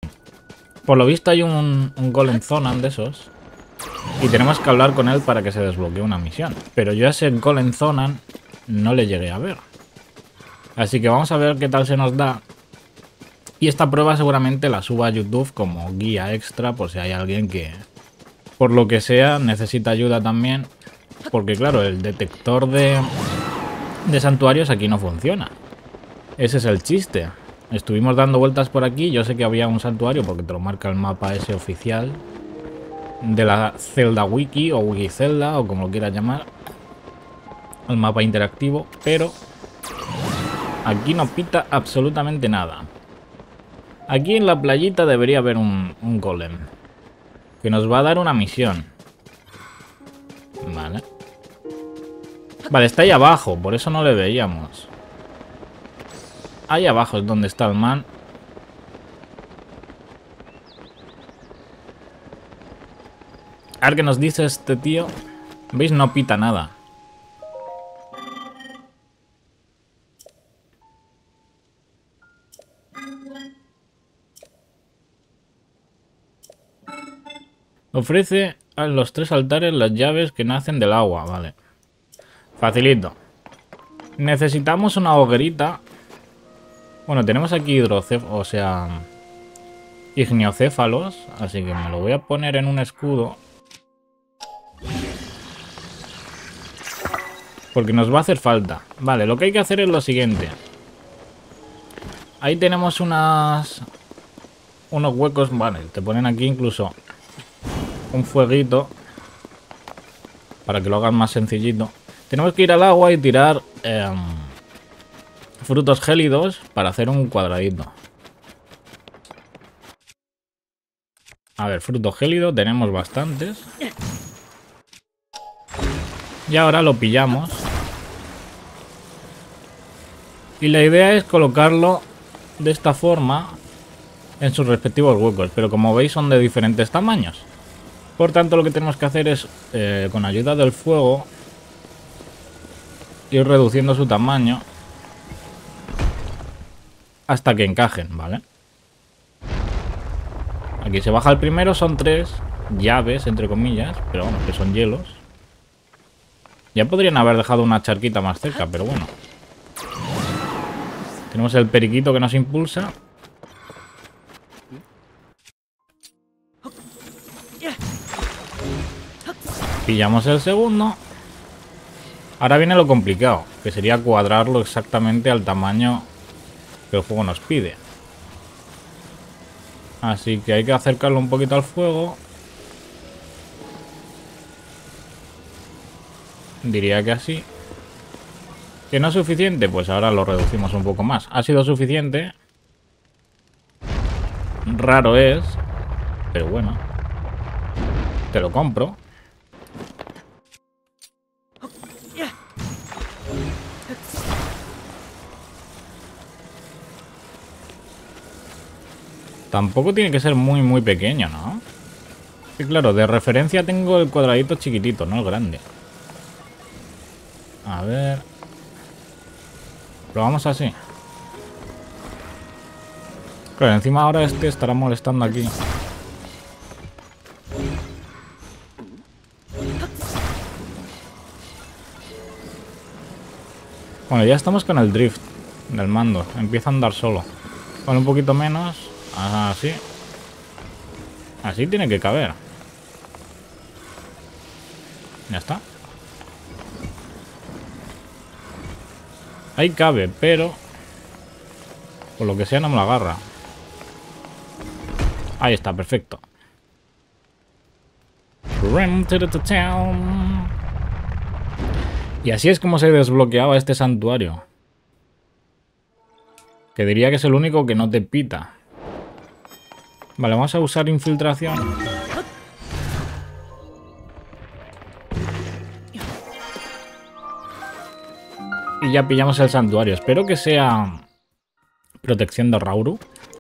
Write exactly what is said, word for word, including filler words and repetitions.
Por lo visto hay un, un Golem Zonan de esos. Y tenemos que hablar con él para que se desbloquee una misión. Pero yo a ese Golem Zonan no le llegué a ver. Así que vamos a ver qué tal se nos da. Y esta prueba seguramente la suba a YouTube como guía extra por si hay alguien que, por lo que sea, necesita ayuda también. Porque claro, el detector de, de santuarios aquí no funciona. Ese es el chiste. Estuvimos dando vueltas por aquí. Yo sé que había un santuario porque te lo marca el mapa ese oficial de la Zelda Wiki o Wiki Zelda o como lo quieras llamar. El mapa interactivo. Pero aquí no pita absolutamente nada. Aquí en la playita debería haber un, un golem que nos va a dar una misión. Vale. Vale, está ahí abajo, por eso no le veíamos. Ahí abajo es donde está el man. A ver qué nos dice este tío. ¿Veis? No pita nada. Ofrece a los tres altares las llaves que nacen del agua. Vale. Facilito. Necesitamos una hoguerita. Bueno, tenemos aquí hidrocéfalos, o sea, igniocéfalos. Así que me lo voy a poner en un escudo. Porque nos va a hacer falta. Vale, lo que hay que hacer es lo siguiente. Ahí tenemos unas... unos huecos. Vale, te ponen aquí incluso un fueguito para que lo hagan más sencillito. Tenemos que ir al agua y tirar eh, frutos gélidos para hacer un cuadradito. A ver, frutos gélidos tenemos bastantes. Y ahora lo pillamos. Y la idea es colocarlo de esta forma en sus respectivos huecos. Pero como veis son de diferentes tamaños. Por tanto, lo que tenemos que hacer es, eh, con ayuda del fuego, ir reduciendo su tamaño hasta que encajen, ¿vale? Aquí se baja el primero, son tres llaves, entre comillas, pero vamos, que son hielos. Ya podrían haber dejado una charquita más cerca, pero bueno. Tenemos el periquito que nos impulsa. Pillamos el segundo. Ahora viene lo complicado, que sería cuadrarlo exactamente al tamaño que el juego nos pide. Así que hay que acercarlo un poquito al fuego. Diría que así. ¿Que no es suficiente? Pues ahora lo reducimos un poco más. ¿Ha sido suficiente? Raro es, pero bueno. Te lo compro. Tampoco tiene que ser muy, muy pequeño, ¿no? Sí, claro, de referencia tengo el cuadradito chiquitito, no el grande. A ver... Probamos así. Claro, encima ahora este estará molestando aquí. Bueno, ya estamos con el drift del mando. Empieza a andar solo. Con un poquito menos... Así. Así tiene que caber. Ya está. Ahí cabe, pero... por lo que sea no me lo agarra. Ahí está, perfecto. Y así es como se desbloqueaba este santuario. Que diría que es el único que no te pita. Vale, vamos a usar infiltración. Y ya pillamos el santuario. Espero que sea protección de Rauru.